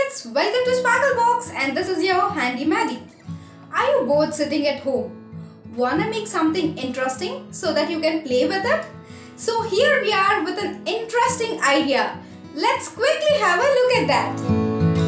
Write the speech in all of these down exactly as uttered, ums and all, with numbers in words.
kids, welcome to Sparklebox and this is your handy Maddie. Are you both sitting at home? Wanna make something interesting so that you can play with it? So here we are with an interesting idea. Let's quickly have a look at that.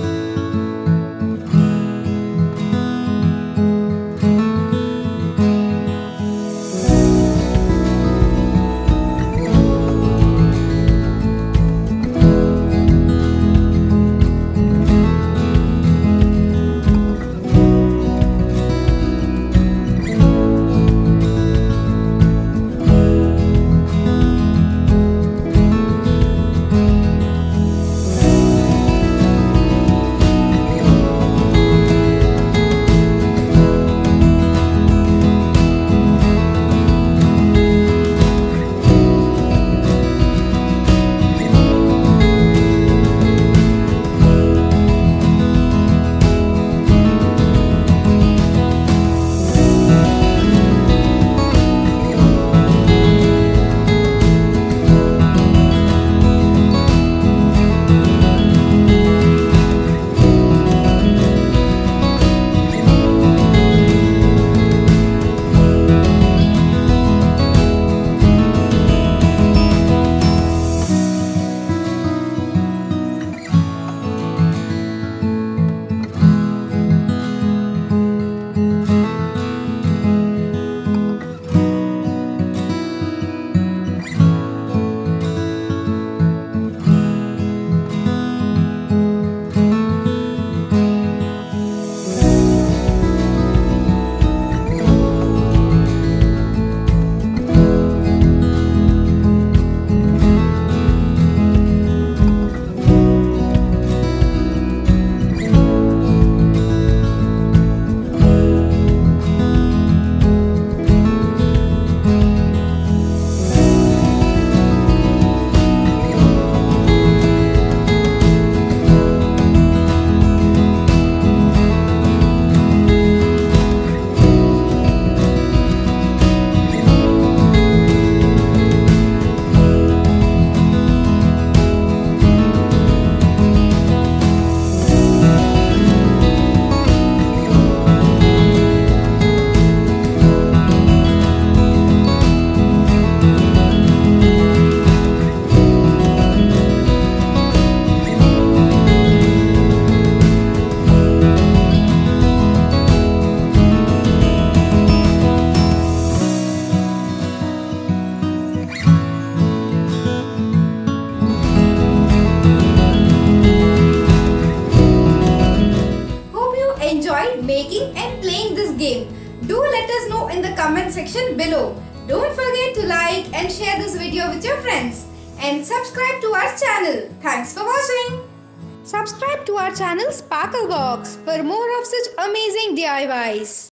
Making and playing this game. Do let us know in the comment section below. Don't forget to like and share this video with your friends and subscribe to our channel. Thanks for watching. Subscribe to our channel Sparklebox for more of such amazing D I Ys.